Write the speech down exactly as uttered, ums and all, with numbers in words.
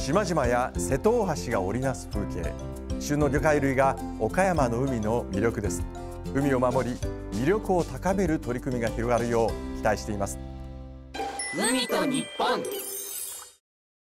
島々や瀬戸大橋が織りなす風景、旬の魚介類が岡山の海の魅力です。海を守り、魅力を高める取り組みが広がるよう期待しています。 海と日本。